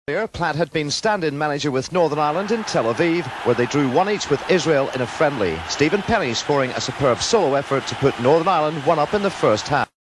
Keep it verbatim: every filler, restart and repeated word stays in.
Platt had been stand-in manager with Northern Ireland in Tel Aviv, where they drew one each with Israel in a friendly. Stephen Penny scoring a superb solo effort to put Northern Ireland one up in the first half.